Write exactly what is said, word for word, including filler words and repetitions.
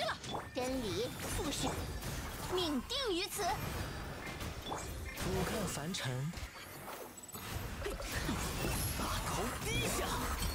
了。真理复世，命定于此。 俯瞰凡尘， 大头低下。